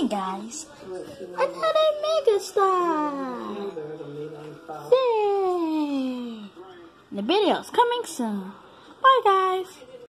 Hey guys, another megastar! Yay! The video's coming soon. Bye guys!